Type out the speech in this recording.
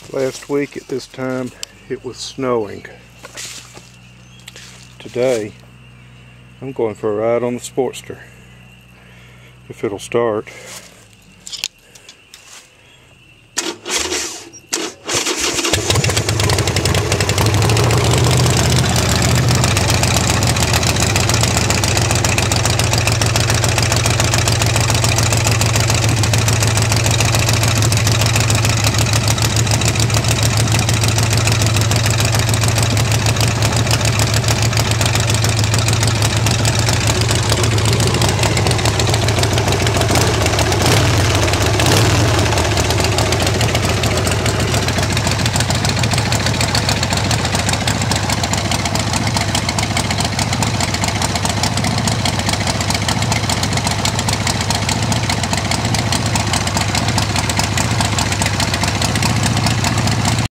Last week at this time it was snowing. Today I'm going for a ride on the Sportster, if it'll start.